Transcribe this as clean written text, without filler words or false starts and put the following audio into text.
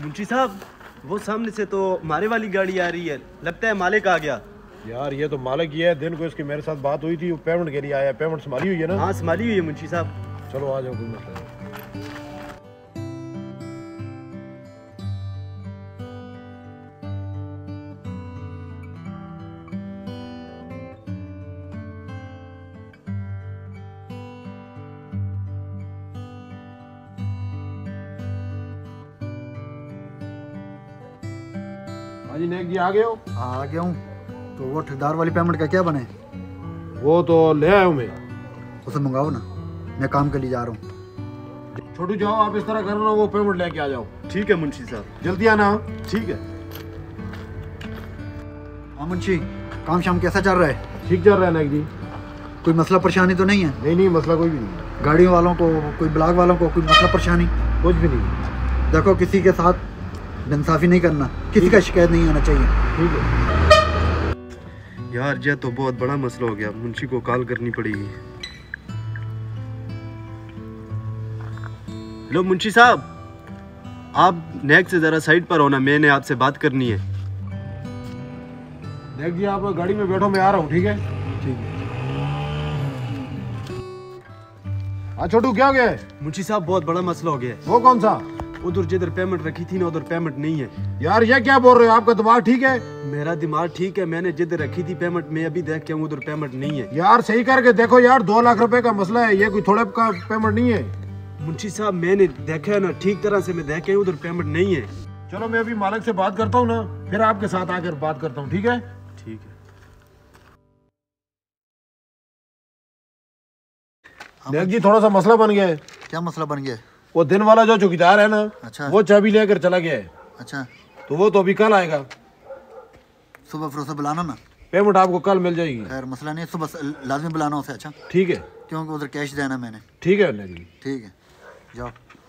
मुंशी साहब, वो सामने से तो हमारे वाली गाड़ी आ रही है, लगता है मालिक आ गया। यार ये तो मालिक ही है। दिन को इसकी मेरे साथ बात हुई थी, वो पेमेंट के लिए आया। पेमेंट संभाली हुई है ना? हाँ संभाली हुई है मुंशी साहब। चलो आ जाओ, कोई मसला नहीं। हाँ जी नेक जी, आ गए हो? हाँ आ गया हूँ। तो वो ठेकेदार वाली पेमेंट का क्या बने? वो तो ले आया हूँ मैं। उसे मंगाओ ना, मैं काम के लिए जा रहा हूँ। छोटू जाओ, आप इस तरह करना, वो पेमेंट लेके आ जाओ। ठीक है मुंशी साहब, जल्दी आना। ठीक है। हाँ मुंशी, काम शाम कैसा चल रहा है? ठीक चल रहा है नेक जी। कोई मसला परेशानी तो नहीं है? नहीं मसला कोई भी नहीं। गाड़ियों वालों को, कोई ब्लॉक वालों को कोई मसला परेशानी? कुछ भी नहीं। देखो, किसी के साथ इंसाफी नहीं करना, किसी का शिकायत नहीं आना चाहिए। ठीक है यार ये तो बहुत बड़ा मसला हो गया, मुंशी को कॉल करनी पड़ेगी। हेलो मुंशी साहब, आप नेक से जरा साइड पर होना, मैंने आपसे बात करनी है। नेक जी आप गाड़ी में बैठो, मैं आ रहा हूँ। ठीक है ठीक है। हाँ छोटू, क्या हो गया है? मुंशी साहब बहुत बड़ा मसला हो गया है। वो कौन सा? उधर जिधर पेमेंट रखी थी ना, उधर पेमेंट नहीं है। यार ये क्या बोल रहे हो? आपका दिमाग ठीक है? मेरा दिमाग ठीक है, मैंने जिधर रखी थी पेमेंट, मैं अभी देख के हूँ उधर पेमेंट नहीं है। यार सही करके देखो यार, 2 लाख रुपए का मसला है, ये कोई थोड़े का पेमेंट नहीं है। मुंशी साहब मैंने देखा है ना, ठीक तरह से मैं देखे उधर पेमेंट नहीं है। चलो मैं अभी मालिक से बात करता हूँ ना, फिर आपके साथ आकर बात करता हूँ। ठीक है? ठीक है। नेक जी थोड़ा सा मसला बन गया है। क्या मसला बन गया है? वो दिन वाला जो चौकीदार है ना, अच्छा। वो चाबी लेकर चला गया है। अच्छा, तो वो तो अभी कल आएगा। सुबह फिर उसे बुलाना ना। पेमेंट आपको कल मिल जाएगी। खैर मसला नहीं, सुबह लाजमी बुलाना उसे। अच्छा ठीक है। क्योंकि उधर कैश देना मैंने। ठीक है नेक जी। ठीक है, जाओ।